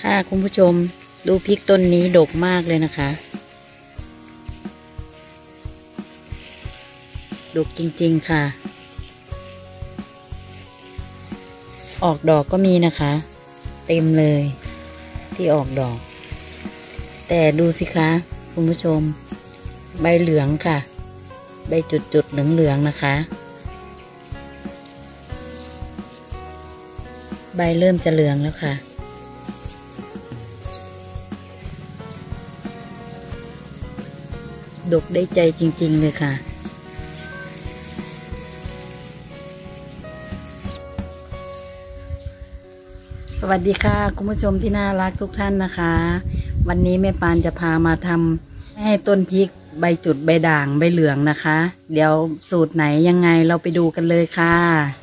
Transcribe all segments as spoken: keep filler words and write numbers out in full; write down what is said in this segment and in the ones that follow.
ค่ะคุณผู้ชมดูพริกต้นนี้ดกมากเลยนะคะดกจริงๆค่ะออกดอกก็มีนะคะเต็มเลยที่ออกดอกแต่ดูสิคะคุณผู้ชมใบเหลืองค่ะใบจุดๆเหลืองๆนะคะใบเริ่มจะเหลืองแล้วค่ะดกได้ใจจริงๆเลยค่ะสวัสดีค่ะคุณผู้ชมที่น่ารักทุกท่านนะคะวันนี้แม่ปานจะพามาทำให้ต้นพริกใบจุดใบด่างใบเหลืองนะคะเดี๋ยวสูตรไหนยังไงเราไปดูกันเลยค่ะ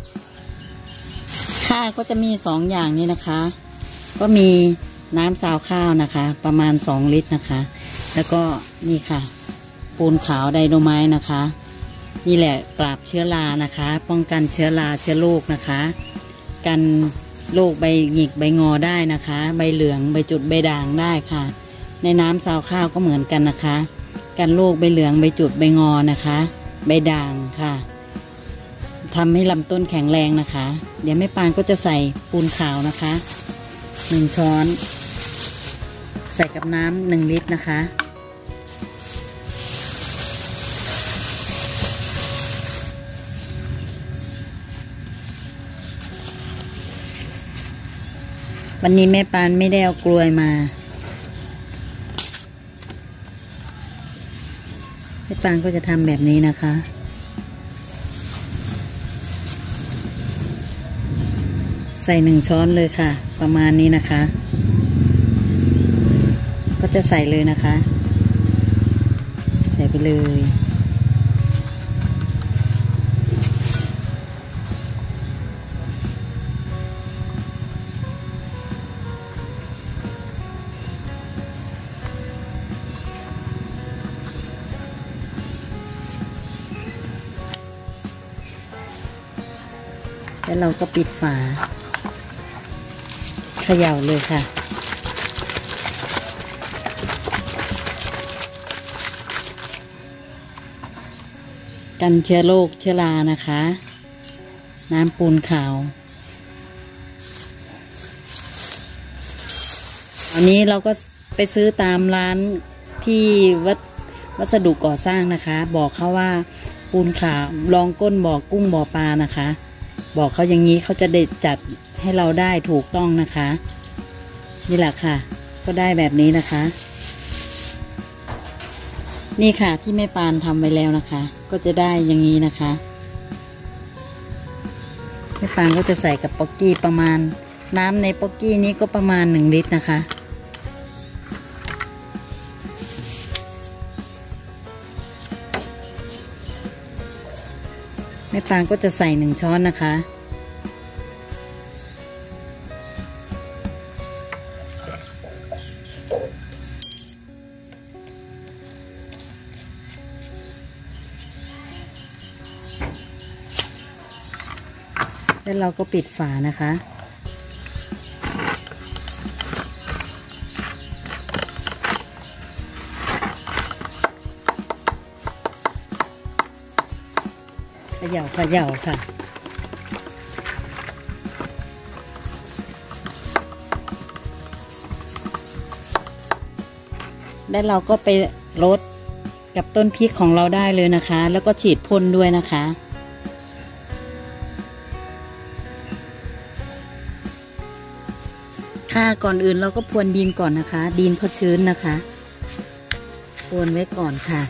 ค่ะก็จะมีสองอย่างนี้นะคะก็มีน้ำซาวข้าวนะคะประมาณสองลิตรนะคะแล้วก็นี่ค่ะปูนขาวไดโนไม้นะคะนี่แหละปราบเชื้อรานะคะป้องกันเชื้อราเชื้อโรคนะคะกันโรคใบหงิกใบงอได้นะคะใบเหลืองใบจุดใบด่างได้ค่ะในน้ำซาวข้าวก็เหมือนกันนะคะกันโรคใบเหลืองใบจุดใบงอนะคะใบด่างค่ะทำให้ลำต้นแข็งแรงนะคะเดี๋ยวแม่ปานก็จะใส่ปูนขาวนะคะหนึ่งช้อนใส่กับน้ำหนึ่งลิตรนะคะวันนี้แม่ปานไม่ได้เอากลวยมาแม่ปานก็จะทำแบบนี้นะคะใส่หนึ่งช้อนเลยค่ะประมาณนี้นะคะก็จะใส่เลยนะคะใส่ไปเลยแล้วเราก็ปิดฝาเขย่าเลยค่ะกันเชื้อโรคเชื้อรานะคะน้ำปูนขาวอันนี้เราก็ไปซื้อตามร้านที่วัดวัสดุก่อสร้างนะคะบอกเขาว่าปูนขาวรองก้นบ่อกุ้งบ่อปลานะคะบอกเขาอย่างนี้เขาจะได้จัดให้เราได้ถูกต้องนะคะนี่แหละค่ะก็ได้แบบนี้นะคะนี่ค่ะที่แม่ปานทำไว้แล้วนะคะก็จะได้อย่างนี้นะคะแม่ปานก็จะใส่กับป๊อกกี้ประมาณน้ำในป๊อกกี้นี้ก็ประมาณหนึ่งลิตรนะคะแม่ปานก็จะใส่หนึ่งช้อนนะคะแล้วเราก็ปิดฝานะคะเขย่าเขย่าค่ะแล้วเราก็ไปรดกับต้นพริกของเราได้เลยนะคะแล้วก็ฉีดพ่นด้วยนะคะค่ะก่อนอื่นเราก็พรวนดินก่อนนะคะดินเขาชื้นนะคะพรวนไว้ก่อนค่ะ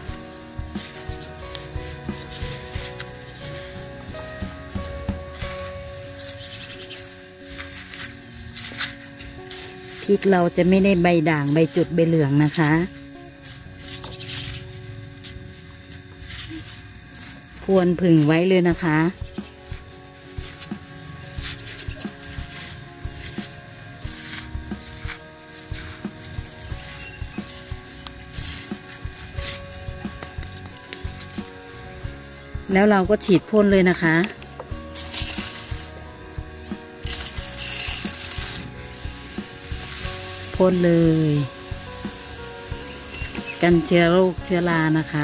พริกเราจะไม่ได้ใบด่างใบจุดใบเหลืองนะคะพรวนผึ่งไว้เลยนะคะแล้วเราก็ฉีดพ่นเลยนะคะ แพ่นเลยกันเชื้อโรคเชื้อรานะคะ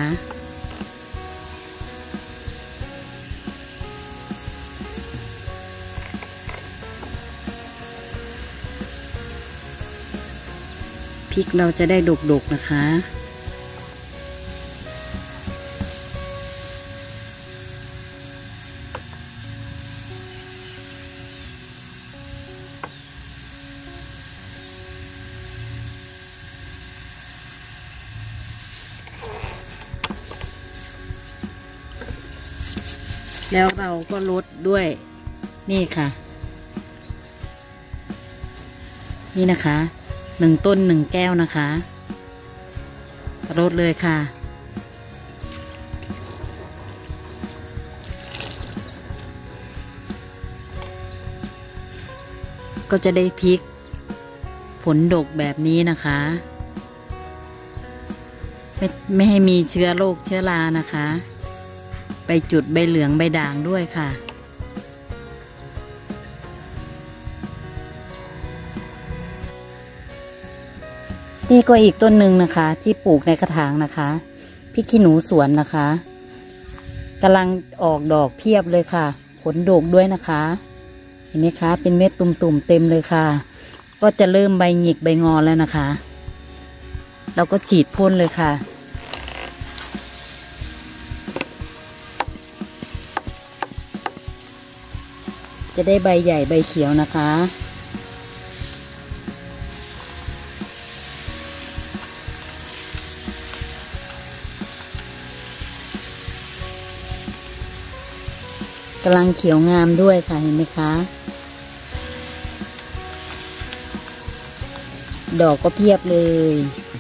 พริกเราจะได้ดกๆนะคะแล้วเราก็ลดด้วยนี่ค่ะนี่นะคะหนึ่งต้นหนึ่งแก้วนะคะลดเลยค่ะก็จะได้พริกผลดกแบบนี้นะคะไม่ไม่ให้มีเชื้อโรคเชื้อรานะคะไปจุดใบเหลืองใบด่างด้วยค่ะนี่ก็อีกต้นหนึ่งนะคะที่ปลูกในกระถางนะคะพริกขี้หนูสวนนะคะกำลังออกดอกเพียบเลยค่ะผลดกด้วยนะคะเห็นไหมคะเป็นเม็ดตุ่มๆเต็มเลยค่ะก็จะเริ่มใบหงิกใบงอแล้วนะคะเราก็ฉีดพ่นเลยค่ะจะได้ใบใหญ่ใบเขียวนะคะกำลังเขียวงามด้วยค่ะเห็นไหมคะดอกก็เพียบเลย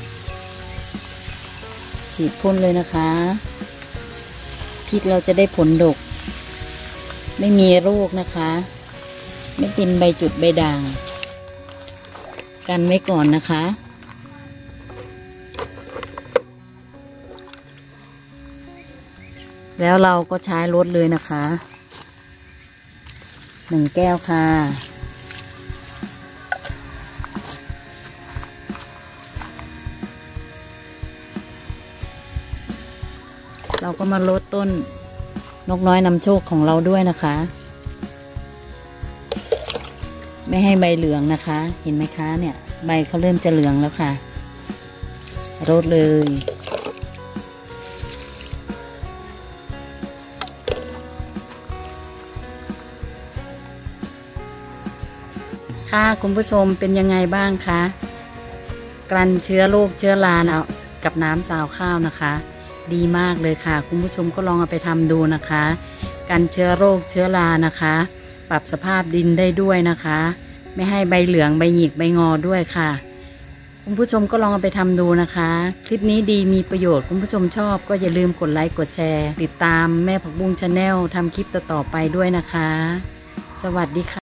ฉีดพ่นเลยนะคะพริกเราจะได้ผลดกไม่มีโรคนะคะไม่เป็นใบจุดใบด่างกันไว้ก่อนนะคะแล้วเราก็ใช้รดเลยนะคะหนึ่งแก้วค่ะเราก็มาลดต้นนกน้อยนำโชคของเราด้วยนะคะไม่ให้ใบเหลืองนะคะเห็นไหมคะเนี่ยใบเขาเริ่มจะเหลืองแล้วค่ะรดเลยค่ะคุณผู้ชมเป็นยังไงบ้างคะกลั่นเชื้อโรคเชื้อราเอากับน้ำซาวข้าวนะคะดีมากเลยค่ะคุณผู้ชมก็ลองเอาไปทำดูนะคะกันเชื้อโรคเชื้อรานะคะปรับสภาพดินได้ด้วยนะคะไม่ให้ใบเหลืองใบหงิกใบงอด้วยค่ะคุณผู้ชมก็ลองเอาไปทำดูนะคะคลิปนี้ดีมีประโยชน์คุณผู้ชมชอบก็อย่าลืมกดไลค์กดแชร์ติดตามแม่ผักบุ้งชาแนลทำคลิปต่อๆไปด้วยนะคะสวัสดีค่ะ